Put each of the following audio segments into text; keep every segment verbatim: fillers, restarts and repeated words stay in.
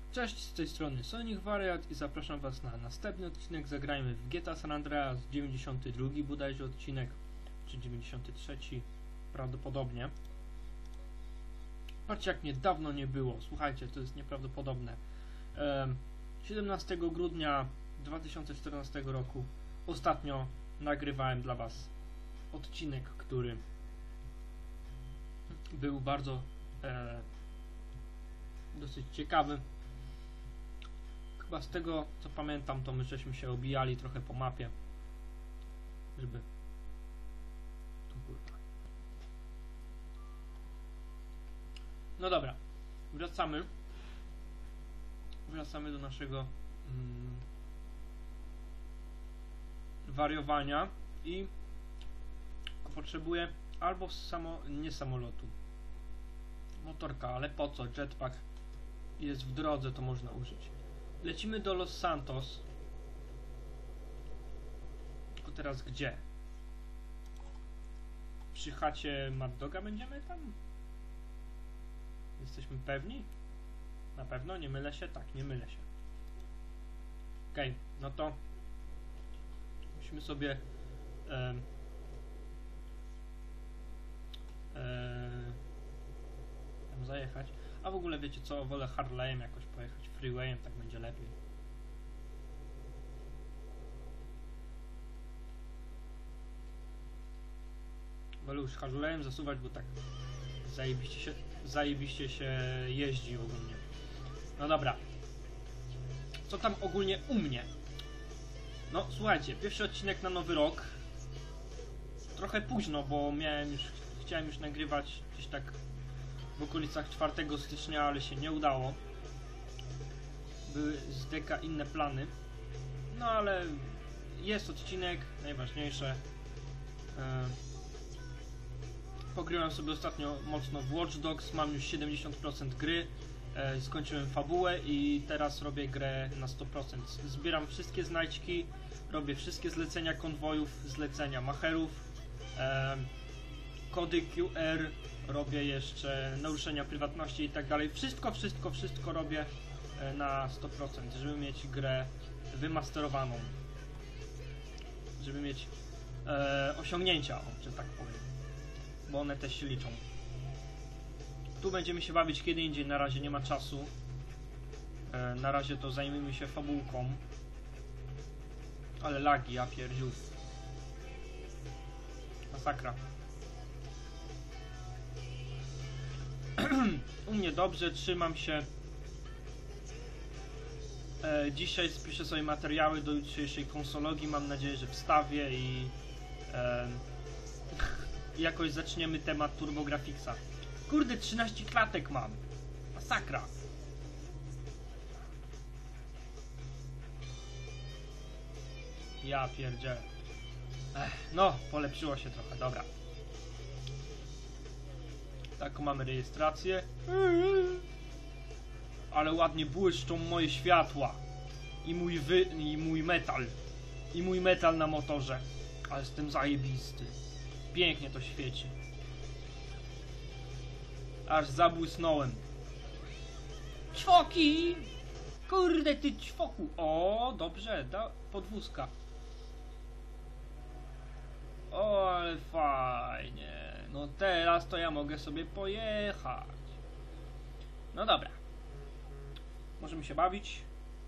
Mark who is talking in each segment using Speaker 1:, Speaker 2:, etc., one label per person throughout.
Speaker 1: Cześć, z tej strony Sonic Wariat i zapraszam was na następny odcinek. Zagrajmy w G T A San Andreas, dziewięćdziesiąty drugi bodajże odcinek, czy dziewięćdziesiąty trzeci prawdopodobnie. Patrzcie, jak mnie dawno nie było, słuchajcie, to jest nieprawdopodobne. ehm, siedemnastego grudnia dwa tysiące czternastego roku ostatnio nagrywałem dla was odcinek, który był bardzo e, dosyć ciekawy. Chyba z tego co pamiętam, to my żeśmy się obijali trochę po mapie, żeby... O kurwa. No dobra, wracamy. Wracamy do naszego mm, wariowania i potrzebuję albo samo, nie samolotu, motorka, ale po co? Jetpack jest w drodze, to można użyć. Lecimy do Los Santos. Tylko teraz gdzie? Przy chacie Mad Doga będziemy tam? Jesteśmy pewni? Na pewno? Nie mylę się? Tak, nie mylę się. Okej, okay, no to musimy sobie e, e, tam zajechać. A w ogóle wiecie co, wolę Harley'em jakoś pojechać, freewayem, tak będzie lepiej. Wolę już Harley'em zasuwać, bo tak zajebiście się, zajebiście się jeździ ogólnie. No dobra. Co tam ogólnie u mnie? No słuchajcie, pierwszy odcinek na nowy rok. Trochę późno, bo miałem już, chciałem już nagrywać gdzieś tak w okolicach czwartego stycznia, ale się nie udało. Były z deka inne plany. No ale jest odcinek, najważniejsze. E, pogrywam sobie ostatnio mocno w Watch Dogs, mam już siedemdziesiąt procent gry. E, skończyłem fabułę i teraz robię grę na sto procent. Zbieram wszystkie znajdźki, robię wszystkie zlecenia konwojów, zlecenia macherów, e, kody Q R, robię jeszcze naruszenia prywatności i tak dalej. Wszystko, wszystko, wszystko robię na sto procent, żeby mieć grę wymasterowaną. Żeby mieć e, osiągnięcia, że tak powiem. Bo one też się liczą. Tu będziemy się bawić kiedy indziej, na razie nie ma czasu. E, na razie to zajmiemy się fabułką. Ale lagi, ja pierdziu. Masakra. U mnie dobrze, trzymam się. E, dzisiaj spiszę sobie materiały do jutrzejszej konsologii, mam nadzieję, że wstawię i e, jakoś zaczniemy temat TurboGrafxa. Kurde, trzynaście klatek mam. Masakra. Ja pierdzielę. Ech, no, polepszyło się trochę, dobra. Taką mamy rejestrację. Ale ładnie błyszczą moje światła. I mój wy... i mój metal. I mój metal na motorze. Ale jestem zajebisty. Pięknie to świeci. Aż zabłysnąłem. Ćwoki! Kurde ty ćwoku. O, dobrze, da podwózka. O, ale fajnie. No teraz to ja mogę sobie pojechać. No dobra. Możemy się bawić.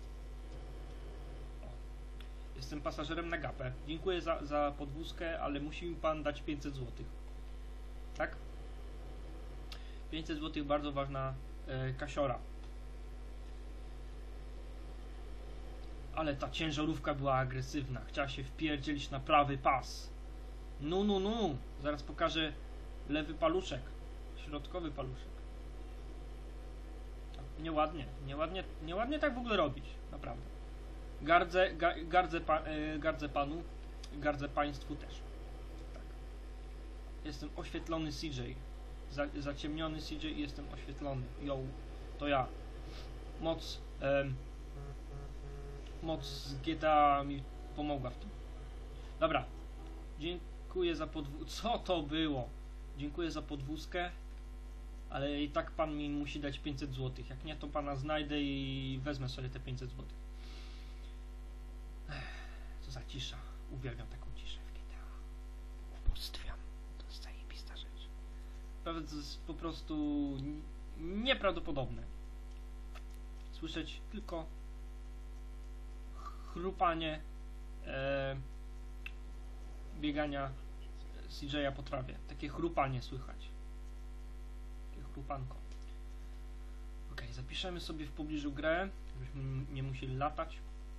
Speaker 1: O. Jestem pasażerem na gapę. Dziękuję za, za podwózkę, ale musi mi pan dać pięćset złotych. Tak? pięćset złotych, bardzo ważna e, kasiora. Ale ta ciężarówka była agresywna. Chciała się wpierdzielić na prawy pas. No, no, no. Zaraz pokażę lewy paluszek. Środkowy paluszek. Nieładnie, nieładnie, nieładnie tak w ogóle robić, naprawdę. Gardzę, ga, gardzę, pa, e, gardzę panu, gardzę państwu też. Tak. Jestem oświetlony C J. Za, zaciemniony C J i jestem oświetlony. Yo, to ja. Moc, e, moc z G T A mi pomogła w tym. Dobra. Dziękuję za podwózkę. Co to było? Dziękuję za podwózkę. ale i tak pan mi musi dać pięćset złotych. Jak nie, to pana znajdę i wezmę sobie te pięćset złotych. Co za cisza. Uwielbiam taką ciszę w G T A. Ubóstwiam. To jest zajebista rzecz. Prawda, to jest po prostu nieprawdopodobne. Słyszeć tylko chrupanie e, biegania C J a po trawie. Takie chrupanie słychać. Takie chrupanko. Ok, zapiszemy sobie w pobliżu grę, żebyśmy nie musieli latać.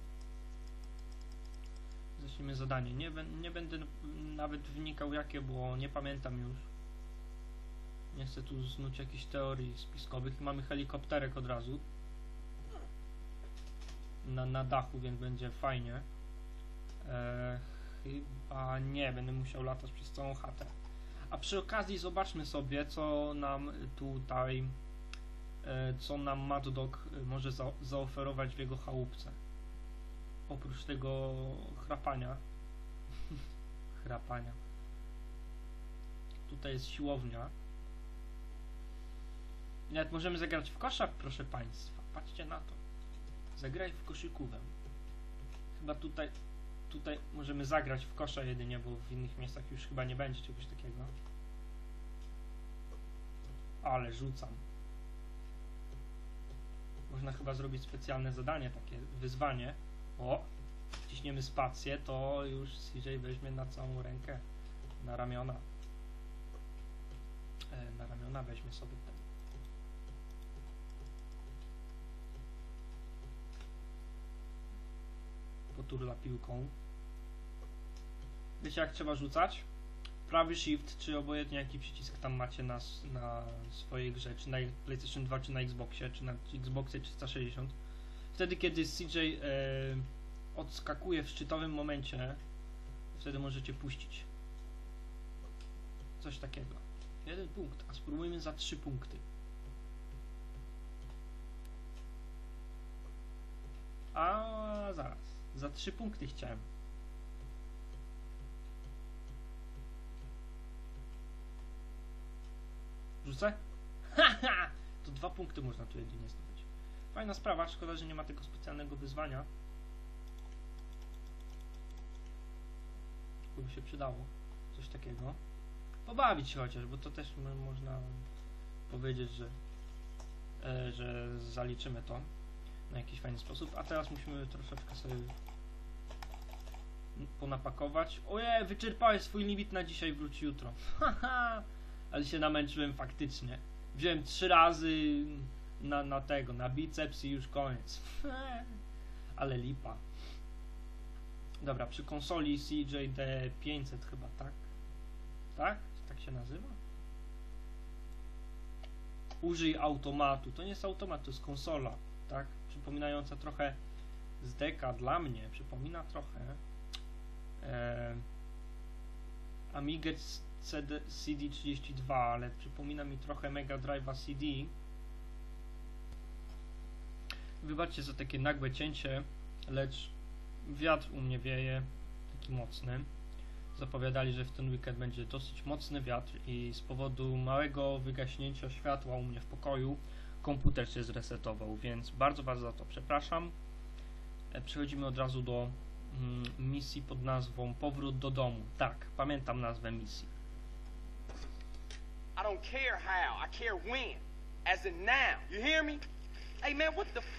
Speaker 1: Zaczniemy zadanie. Nie, nie będę nawet wnikał jakie, bo nie pamiętam już. Nie chcę tu znuć jakichś teorii spiskowych. Mamy helikopterek od razu. Na, na dachu, więc będzie fajnie. Eee, chyba nie, będę musiał latać przez całą chatę. A przy okazji zobaczmy sobie, co nam tutaj, e, co nam Mad Dog może za, zaoferować w jego chałupce. Oprócz tego chrapania. chrapania. Tutaj jest siłownia. Nawet możemy zagrać w kosza, proszę państwa. Patrzcie na to. Zagraj w koszykówkę. Chyba tutaj, tutaj możemy zagrać w kosza jedynie, bo w innych miejscach już chyba nie będzie czegoś takiego. Ale rzucam. Można chyba zrobić specjalne zadanie, takie wyzwanie. O! Wciśniemy spację, to już C J weźmie na całą rękę. Na ramiona. E, na ramiona weźmie sobie ten. Poturla piłką. Wiecie jak trzeba rzucać? Prawy shift, czy obojętnie jaki przycisk tam macie na, na swojej grze, czy na PlayStation dwa, czy na Xboxie, czy na Xboxie trzysta sześćdziesiąt. Wtedy kiedy C J e, odskakuje w szczytowym momencie, wtedy możecie puścić. Coś takiego. Jeden punkt, a spróbujmy za trzy punkty. A zaraz. Za trzy punkty chciałem. Rzucę? Haha! To dwa punkty można tu jedynie zdobyć. Fajna sprawa, szkoda, że nie ma tego specjalnego wyzwania. To by się przydało. Coś takiego. Pobawić się chociaż, bo to też można powiedzieć, że, e, że zaliczymy to na jakiś fajny sposób. A teraz musimy troszeczkę sobie ponapakować. Ojej, wyczerpałeś swój limit na dzisiaj, wróć jutro. Haha! Ale się namęczyłem faktycznie. Wziąłem trzy razy na, na tego, na biceps i już koniec. Ale lipa. Dobra, przy konsoli C J D pięćset chyba, tak? Tak? Tak się nazywa? Użyj automatu. To nie jest automat, to jest konsola, tak? Przypominająca trochę z deka dla mnie. Przypomina trochę e, Amigę C D trzydzieści dwa, ale przypomina mi trochę Mega Drive'a C D. Wybaczcie za takie nagłe cięcie, lecz wiatr u mnie wieje, taki mocny. Zapowiadali, że w ten weekend będzie dosyć mocny wiatr i z powodu małego wygaśnięcia światła u mnie w pokoju komputer się zresetował, więc bardzo bardzo za to przepraszam. Przechodzimy od razu do mm, misji pod nazwą Powrót do domu. Tak, pamiętam nazwę misji.
Speaker 2: I don't care how, I care when. As in now, you hear me? Hey man, what the f-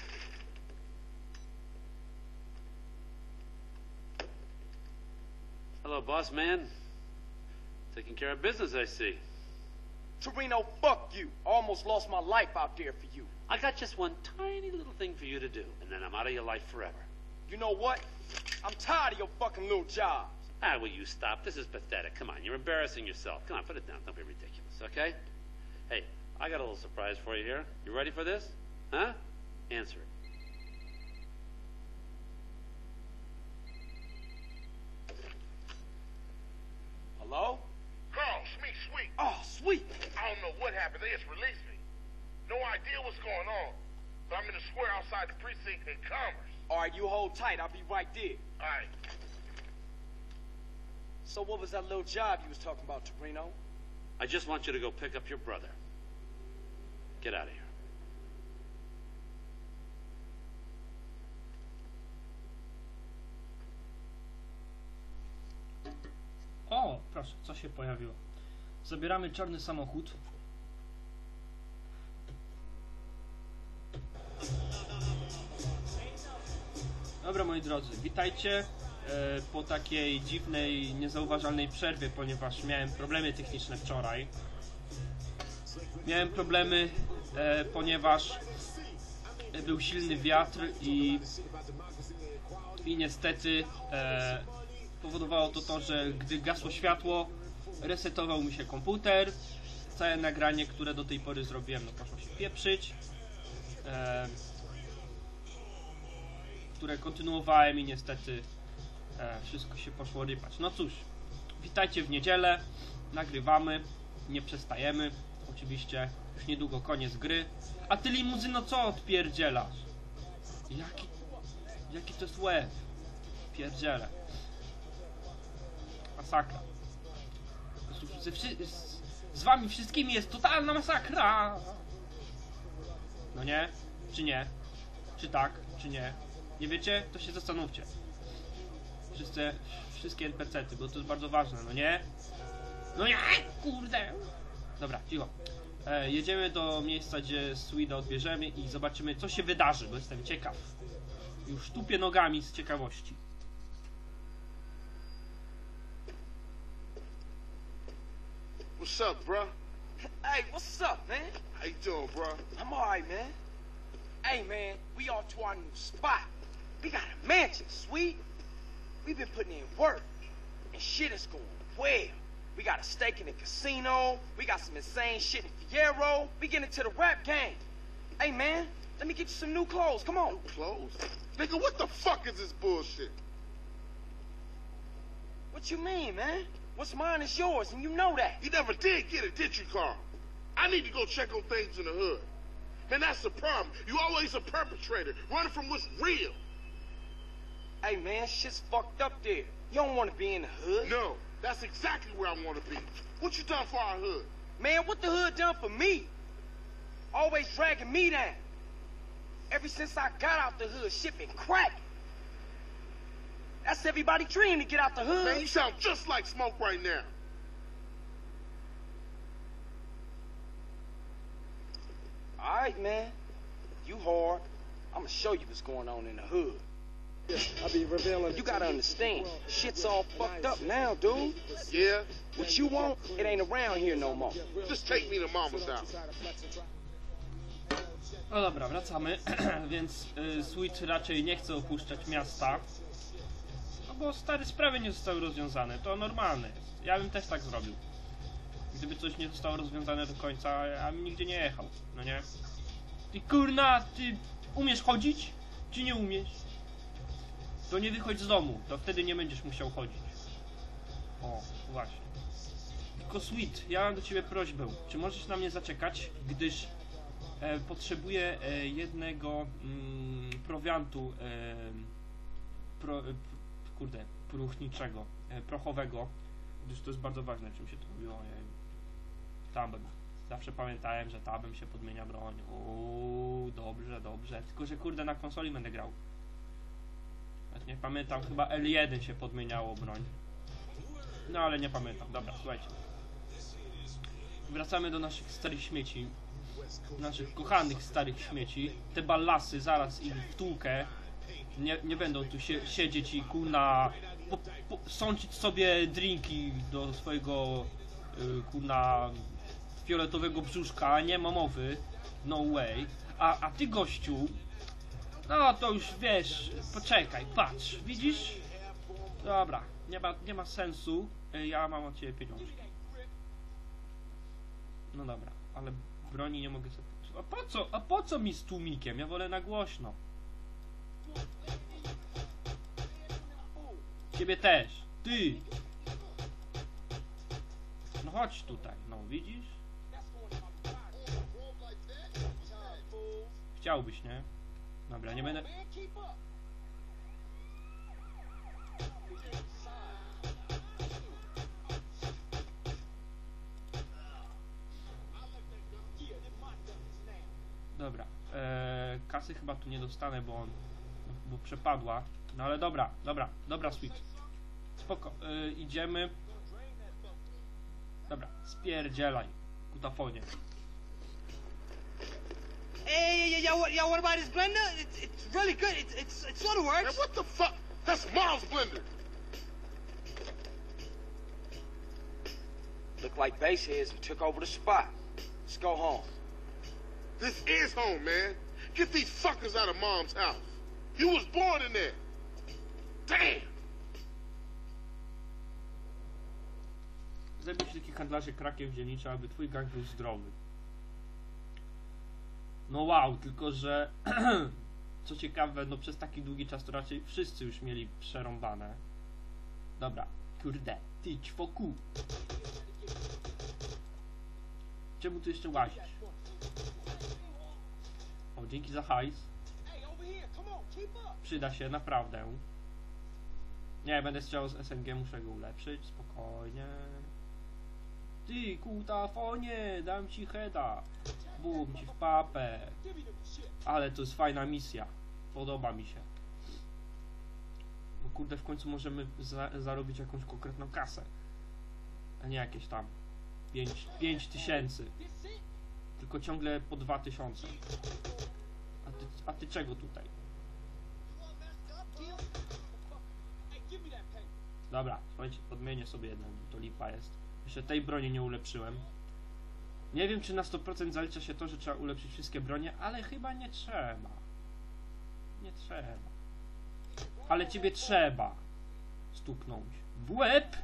Speaker 3: Hello, boss man. Taking care of business, I see.
Speaker 2: Torino, fuck you. I almost lost my life out there for you.
Speaker 3: I got just one tiny little thing for you to do, and then I'm out of your life forever.
Speaker 2: You know what? I'm tired of your fucking little jobs.
Speaker 3: Ah, will you stop? This is pathetic. Come on, you're embarrassing yourself. Come on, put it down. Don't be ridiculous, okay? Hey, I got a little surprise for you here. You ready for this? Huh? Answer it.
Speaker 2: Hello?
Speaker 4: Carl, Smeek, sweet.
Speaker 2: Oh, sweet.
Speaker 4: I don't know what happened. They just released me. No idea what's going on. But I'm in the square outside the precinct in Commerce.
Speaker 2: All right, you hold tight. I'll be right there.
Speaker 4: All right.
Speaker 2: So what was that little job you was talking about, Torino?
Speaker 3: I just want you to go pick up your brother. Get out of here.
Speaker 1: O, proszę, co się pojawiło? Zabieramy czarny samochód. Dobra, moi drodzy, witajcie e, po takiej dziwnej, niezauważalnej przerwie, ponieważ miałem problemy techniczne wczoraj. Miałem problemy, e, ponieważ był silny wiatr i, i niestety e, powodowało to to, że gdy gasło światło, resetował mi się komputer. Całe nagranie, które do tej pory zrobiłem, no poszło się pieprzyć. E, które kontynuowałem i niestety e, wszystko się poszło rypać. No cóż, witajcie w niedzielę, nagrywamy, nie przestajemy, oczywiście już niedługo koniec gry. A ty, limuzyno, co odpierdzielasz? Jaki, jaki to jest łeb? Pierdzielę. Masakra. Z, z, z wami wszystkimi jest totalna masakra. No nie? Czy nie? Czy tak? Czy nie? Nie wiecie? To się zastanówcie. Wszyscy, wszystkie N P C ty, bo to jest bardzo ważne, no nie? No nie, kurde! Dobra, cicho. E, jedziemy do miejsca, gdzie Sweeta odbierzemy i zobaczymy, co się wydarzy, bo jestem ciekaw. Już tupię nogami z ciekawości.
Speaker 4: What's up, bro?
Speaker 2: Hey, what's up, man?
Speaker 4: How you doing, bro?
Speaker 2: I'm alright, man. Hey, man, we off to our new spot. We got a mansion, sweet. We've been putting in work, and shit is going well. We got a stake in the casino. We got some insane shit in Fierro. We get into the rap game. Hey, man, let me get you some new clothes. Come on.
Speaker 4: Clothes? Nigga, what the fuck is this bullshit?
Speaker 2: What you mean, man? What's mine is yours, and you know that.
Speaker 4: You never did get it, did you, Carl? I need to go check on things in the hood. Man, that's the problem. You always a perpetrator, running from what's real.
Speaker 2: Hey, man, shit's fucked up there. You don't want to be in the hood.
Speaker 4: No, that's exactly where I want to be. What you done for our hood?
Speaker 2: Man, what the hood done for me? Always dragging me down. Ever since I got out the hood, shit been cracking. That's everybody's dream to get out the hood.
Speaker 4: Man, you sound just like Smoke right now.
Speaker 2: All right, man. You hard. I'm gonna show you what's going on in the hood.
Speaker 5: I be revealing.
Speaker 2: You gotta understand, shit's all fucked up now, dude.
Speaker 4: Yeah?
Speaker 2: What you want, it ain't around here no more.
Speaker 4: Just take me to mama's house.
Speaker 1: No dobra, wracamy. Więc y, Sweet raczej nie chce opuszczać miasta. No bo stare sprawy nie zostały rozwiązane. To normalne jest. Ja bym też tak zrobił. Gdyby coś nie zostało rozwiązane do końca, ja bym nigdzie nie jechał. No nie? Ty kurna, ty umiesz chodzić? Czy nie umiesz? To nie wychodź z domu. To wtedy nie będziesz musiał chodzić. O, właśnie. Tylko Sweet, ja mam do ciebie prośbę. Czy możesz na mnie zaczekać? Gdyż e, potrzebuję e, jednego mm, prowiantu e, pro, e, kurde, próchniczego, e, prochowego, gdyż to jest bardzo ważne, czym się to robiło. Tabem. Zawsze pamiętałem, że tabem się podmienia broń. Uuu, dobrze, dobrze. Tylko, że kurde, na konsoli będę grał. Nie pamiętam, chyba L jeden się podmieniało broń. No ale nie pamiętam. Dobra, słuchajcie. Wracamy do naszych starych śmieci. Naszych kochanych starych śmieci. Te ballasy, zaraz ich wtłukę. Nie, nie będą tu się, siedzieć i kurna po, po, sączyć sobie drinki do swojego y, kurna fioletowego brzuszka. Nie ma mowy. No way. A, a ty, gościu, no to już wiesz, poczekaj, patrz, widzisz? Dobra, nie ma, nie ma sensu. Ja mam od ciebie pieniążki. No dobra, ale broni nie mogę sobie... A po co? A po co mi z tłumikiem? Ja wolę na głośno. Ciebie też. Ty! No chodź tutaj, no widzisz? Chciałbyś, nie? Dobra, nie będę... Dobra. Eee, kasy chyba tu nie dostanę, bo on... Bo przepadła. No ale dobra, dobra, dobra, Sweet. Spoko. Eee, idziemy. Dobra, spierdzielaj. Kutafonie.
Speaker 2: Hey, yo, yo, yo, what about his blender? It's, it's really good. It's, it's, it sort of
Speaker 4: Man,
Speaker 2: works.
Speaker 4: what the fuck? That's Mom's blender.
Speaker 2: Look like baseheads and took over the spot. Let's go home.
Speaker 4: This is home, man. Get these fuckers out of Mom's house. You was born in there. Damn.
Speaker 1: Zajmij się takich handlarzy krakiem dzielniczy, aby twój gang był zdrowy. No wow, tylko że co ciekawe, no przez taki długi czas to raczej wszyscy już mieli przerąbane. Dobra, kurde, ty ćwoku. Czemu tu jeszcze łazisz? O, dzięki za hajs. Przyda się, naprawdę. Nie, będę strzelał z S M G, muszę go ulepszyć, spokojnie. Ty, kutafonie, dam ci heada. Bum ci w papę. Ale to jest fajna misja. Podoba mi się. Bo kurde, w końcu możemy za zarobić jakąś konkretną kasę. A nie jakieś tam pięć tysięcy. Tylko ciągle po dwa tysiące. A ty, a ty czego tutaj? Dobra, słuchajcie, podmienię sobie jedną, to lipa jest. Jeszcze tej broni nie ulepszyłem. Nie wiem, czy na sto procent zalicza się to, że trzeba ulepszyć wszystkie bronie, ale chyba nie trzeba. Nie trzeba. Ale ciebie trzeba stuknąć w łeb.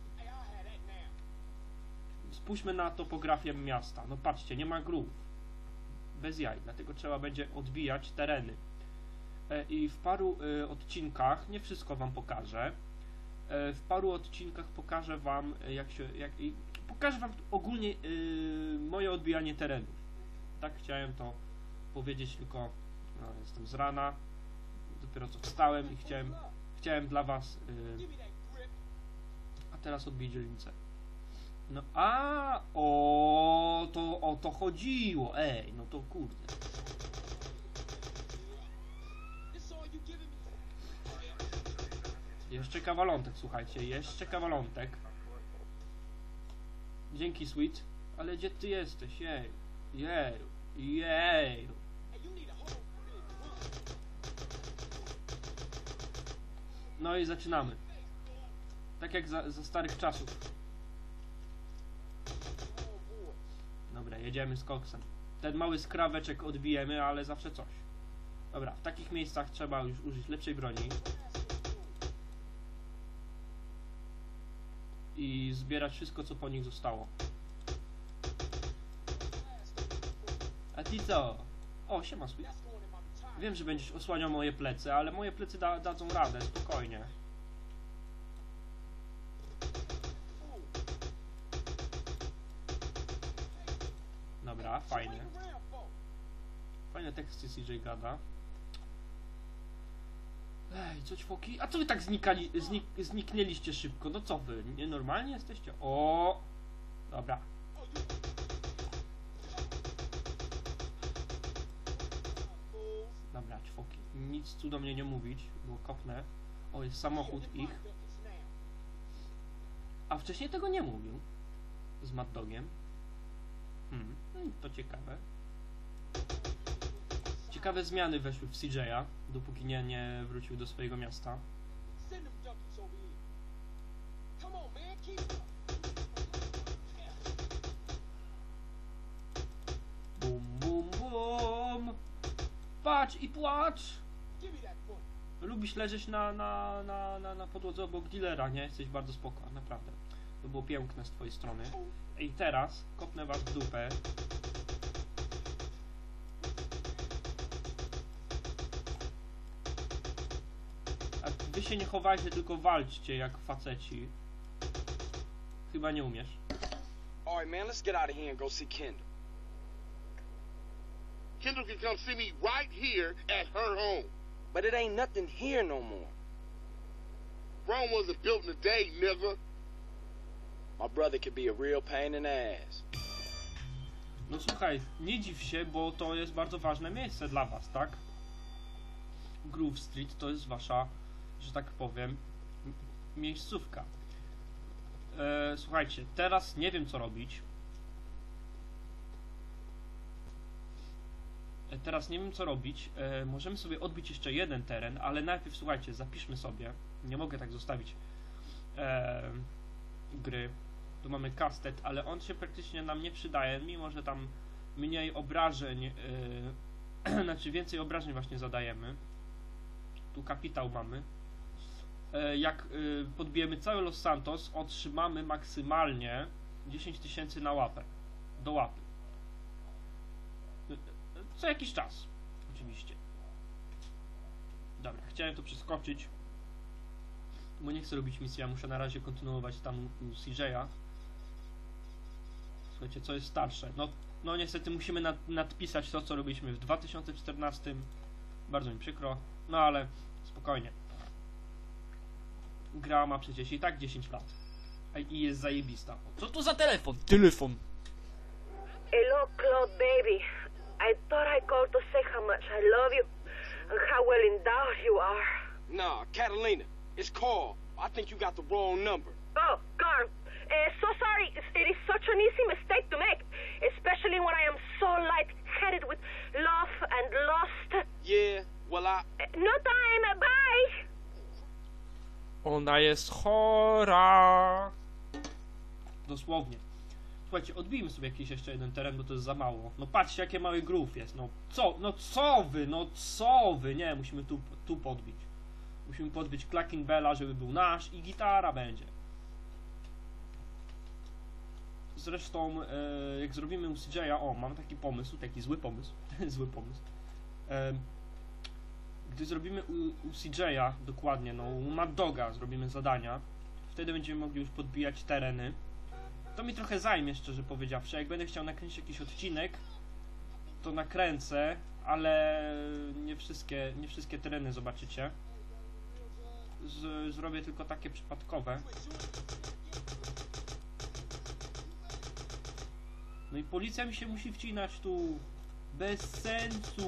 Speaker 1: Spójrzmy na topografię miasta. No patrzcie, nie ma grów. Bez jaj, dlatego trzeba będzie odbijać tereny. E, I w paru e, odcinkach, nie wszystko wam pokażę, e, w paru odcinkach pokażę wam, e, jak się, jak, i pokażę wam ogólnie e, moje odbijanie terenów. Tak chciałem to powiedzieć, tylko no, jestem z rana, dopiero co wstałem i chciałem, chciałem dla was, e, a teraz odbiję dzielnicę. No a o to o to chodziło, ej, no to kurde. Jeszcze kawalątek, słuchajcie, jeszcze kawalątek. Dzięki, Sweet. Ale gdzie ty jesteś? Jej, jej, jej. No i zaczynamy. Tak jak za, za starych czasów. Dobra, jedziemy z koksem. Ten mały skraweczek odbijemy, ale zawsze coś. Dobra, w takich miejscach trzeba już użyć lepszej broni. I zbierać wszystko, co po nich zostało. A ty co? O, siema, Sweet. Wiem, że będziesz osłaniał moje plecy, ale moje plecy da dadzą radę, spokojnie. Dobra, fajnie. Fajne teksty C J gada. Ej, co ćwoki? A co wy tak znikali, znik, zniknęliście szybko? No co wy? Nienormalnie jesteście? O! Dobra. Dobra, ćwoki. Nic tu do mnie nie mówić, bo kopnę. O, jest samochód ich. A wcześniej tego nie mówił. Z Mad Dogiem. Hmm, to ciekawe. Ciekawe zmiany weszły w C J'a, dopóki nie, nie wrócił do swojego miasta. Bum, bum, bum. Patrz i płacz. Lubisz leżeć na, na, na, na, na podłodze obok dealera, nie? Jesteś bardzo spoko, naprawdę. To było piękne z twojej strony. I teraz kopnę was w dupę. A wy się nie chowajcie, tylko walczcie jak faceci. Chyba nie umiesz.
Speaker 2: Alright, man, let's get out of here and go see Kendall.
Speaker 4: Kendall can come see me right here at her home.
Speaker 2: But it ain't nothing here no more.
Speaker 4: Rome wasn't built in a day, nigga.
Speaker 2: My brother could be a real pain in the ass.
Speaker 1: No słuchaj, nie dziw się, bo to jest bardzo ważne miejsce dla was, tak? Grove Street to jest wasza, że tak powiem, miejscówka. E, słuchajcie, teraz nie wiem co robić. E, teraz nie wiem co robić. E, możemy sobie odbić jeszcze jeden teren, ale najpierw słuchajcie, zapiszmy sobie. Nie mogę tak zostawić e, gry. Tu mamy kastet, ale on się praktycznie nam nie przydaje, mimo że tam mniej obrażeń, yy, znaczy więcej obrażeń właśnie zadajemy. Tu kapitał mamy. Yy, jak yy, podbijemy cały Los Santos, otrzymamy maksymalnie dziesięć tysięcy na łapę. Do łapy. Yy, co jakiś czas, oczywiście. Dobra, chciałem to przeskoczyć, bo nie chcę robić misji, ja muszę na razie kontynuować tam u C J'a. Słuchajcie, co jest starsze? No, no niestety musimy nad, nadpisać to, co robiliśmy w dwa tysiące czternastym. Bardzo mi przykro, no ale spokojnie. Gra ma przecież i tak dziesięć lat. A i jest zajebista.
Speaker 6: Co to za telefon? Telefon.
Speaker 7: Hello, Claude, baby. I thought I'd call to say how much I love you and how well endowed you are.
Speaker 2: Nah, Catalina, it's Carl. I think you got the wrong number.
Speaker 7: Oh, Carl. Uh, so sorry. It is such an easy mistake to make, especially when I am so light-headed with love and lust.
Speaker 2: Yeah, well, I...
Speaker 7: Uh, no time. Bye.
Speaker 6: Ona jest chora.
Speaker 1: Dosłownie. Słuchajcie, odbijmy sobie jakiś jeszcze jeden teren, bo to jest za mało. No patrzcie, jakie mały groove jest. No co? No co wy? No co wy? Nie, musimy tu, tu podbić. Musimy podbić Clacking Bella, żeby był nasz i gitara będzie. Zresztą, e, jak zrobimy u C J'a, o, mam taki pomysł, taki zły pomysł, zły pomysł. E, gdy zrobimy u, u C J'a, dokładnie, no, u Mad Doga zrobimy zadania, wtedy będziemy mogli już podbijać tereny. To mi trochę zajmie, szczerze powiedziawszy. Jak będę chciał nakręcić jakiś odcinek, to nakręcę, ale nie wszystkie, nie wszystkie tereny zobaczycie. Z, zrobię tylko takie przypadkowe. No i policja mi się musi wcinać tu. Bez sensu.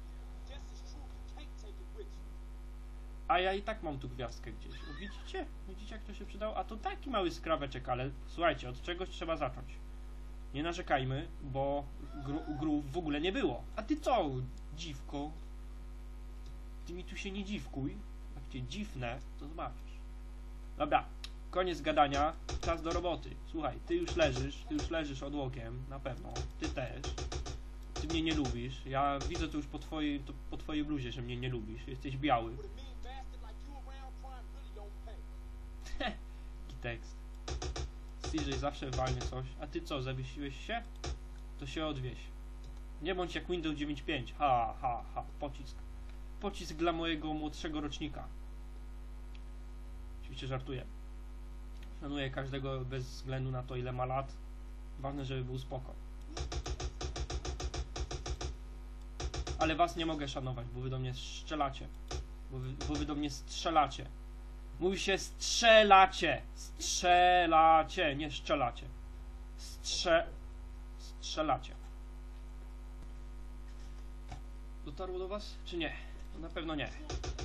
Speaker 1: A ja i tak mam tu gwiazdkę gdzieś. O, widzicie? Widzicie, jak to się przydało? A to taki mały skraweczek, ale słuchajcie, od czegoś trzeba zacząć. Nie narzekajmy, bo grów w ogóle nie było. A ty co, dziwko? Ty mi tu się nie dziwkuj. Jak cię dziwne, to zobaczysz. Dobra, koniec gadania. Czas do roboty. Słuchaj, ty już leżysz, ty już leżysz odłokiem, na pewno. Ty też. Ty mnie nie lubisz. Ja widzę to już po twojej, to po twojej bluzie, że mnie nie lubisz. Jesteś biały. Jaki tekst. C J zawsze walnie coś. A ty co, zawiesiłeś się? To się odwieź. Nie bądź jak Windows dziewięć pięć. Ha, ha, ha. Pocisk. Pocisk dla mojego młodszego rocznika. Oczywiście żartuję. Szanuję każdego bez względu na to, ile ma lat. Ważne, żeby był spoko. Ale was nie mogę szanować, bo wy do mnie strzelacie. Bo wy, bo wy do mnie strzelacie. Mówi się strzelacie. Strzelacie, nie strzelacie. Strze... Strzelacie. Dotarło do was, czy nie? No na pewno nie.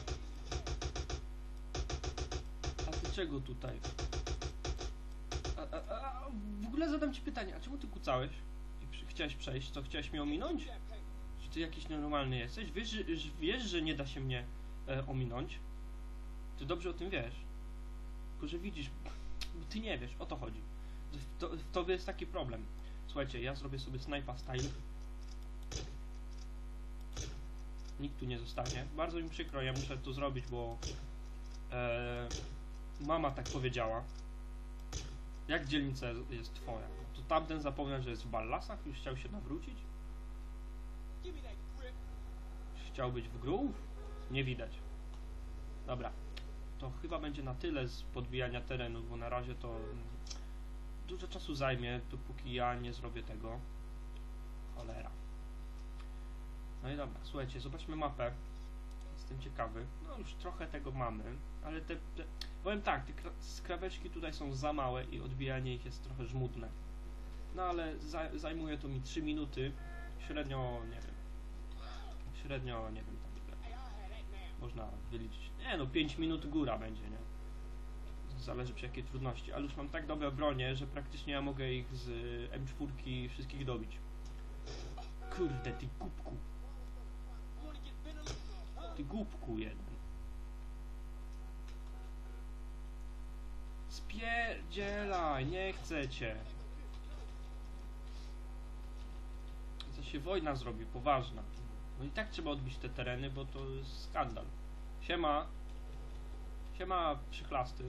Speaker 1: A ty czego tutaj? A, a, a, w ogóle zadam ci pytanie, a czemu ty kucałeś? I przy, chciałeś przejść, co chciałeś mnie ominąć? Czy ty jakiś normalny jesteś? Wiesz, że, wiesz, że nie da się mnie e, ominąć? Ty dobrze o tym wiesz. Tylko, że widzisz, bo ty nie wiesz, o to chodzi. W, to, w tobie jest taki problem. Słuchajcie, ja zrobię sobie snipa style. Nikt tu nie zostanie. Bardzo mi przykro, ja muszę to zrobić, bo e, mama tak powiedziała. Jak dzielnica jest twoja? To tamten zapomniał, że jest w Ballasach? Już chciał się nawrócić? Chciał być w Grove? Nie widać. Dobra. To chyba będzie na tyle z podbijania terenu, bo na razie to dużo czasu zajmie, dopóki ja nie zrobię tego. Cholera. No i dobra, słuchajcie, zobaczmy mapę. Jestem ciekawy. No już trochę tego mamy, ale te, te powiem tak, te skraweczki tutaj są za małe i odbijanie ich jest trochę żmudne. No ale za, zajmuje to mi trzy minuty. Średnio, nie wiem. Średnio, nie wiem, tam ile. Można wyliczyć. Nie no, pięć minut góra będzie, nie? Zależy przy jakiej trudności. Ale już mam tak dobre bronie, że praktycznie ja mogę ich z M cztery wszystkich dobić. Kurde, ty głupku. Ty głupku jeden. Spierdzielaj, nie chcę cię. Co się wojna zrobi, poważna. No i tak trzeba odbić te tereny, bo to jest skandal. Siema. Siema, przychlasty.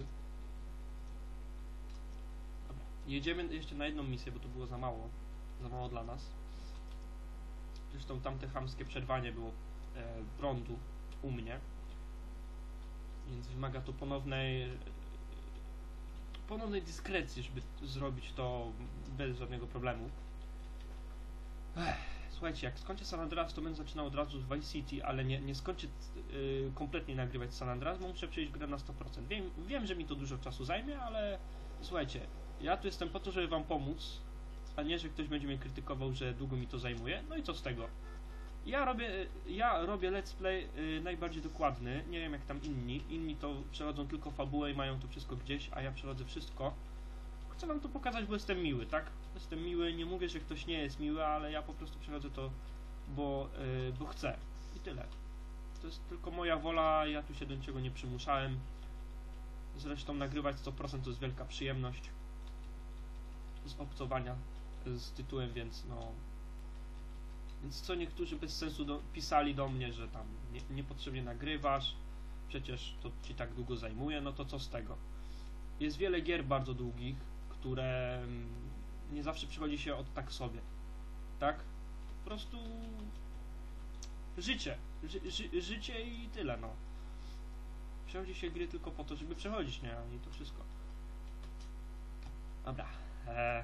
Speaker 1: Dobra, jedziemy jeszcze na jedną misję, bo to było za mało. Za mało dla nas. Zresztą tamte chamskie przerwanie było e, prądu u mnie. Więc wymaga to ponownej ponownej dyskrecji, żeby zrobić to bez żadnego problemu. Ech, słuchajcie, jak skończę San Andreas, to będę zaczynał od razu z Vice City, ale nie, nie skończę yy, kompletnie nagrywać San Andreas, bo muszę przejść grę na sto procent. Wiem, wiem, że mi to dużo czasu zajmie, ale słuchajcie, ja tu jestem po to, żeby wam pomóc, a nie, że ktoś będzie mnie krytykował, że długo mi to zajmuje. No i co z tego? Ja robię, ja robię let's play yy, najbardziej dokładny, nie wiem jak tam inni, inni to przechodzą tylko fabułę i mają to wszystko gdzieś, a ja przechodzę wszystko. Chcę wam to pokazać, bo jestem miły, tak? Jestem miły, nie mówię, że ktoś nie jest miły, ale ja po prostu przechodzę to, bo, yy, bo chcę. I tyle. To jest tylko moja wola, ja tu się do niczego nie przymuszałem. Zresztą nagrywać sto procent to jest wielka przyjemność z obcowania z tytułem, więc no... Więc co niektórzy bez sensu do, pisali do mnie, że tam nie, niepotrzebnie nagrywasz, przecież to ci tak długo zajmuje, no to co z tego? Jest wiele gier bardzo długich, które nie zawsze przychodzi się od tak sobie, tak? Po prostu życie, ży, ży, życie i tyle, no. Przechodzi się gry tylko po to, żeby przechodzić, nie? I to wszystko. Dobra. Eee.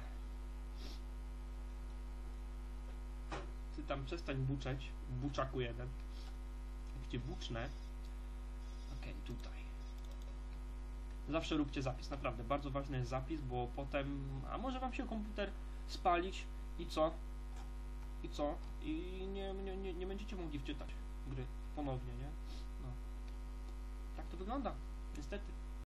Speaker 1: Ty tam przestań buczeć, buczaku jeden. Jak cię bucznę. Okej, okay, tutaj. Zawsze róbcie zapis, naprawdę. Bardzo ważny jest zapis, bo potem... A może wam się komputer spalić i co? I co? I nie, nie, nie, nie będziecie mogli wczytać gry ponownie, nie? No. Tak to wygląda. Niestety.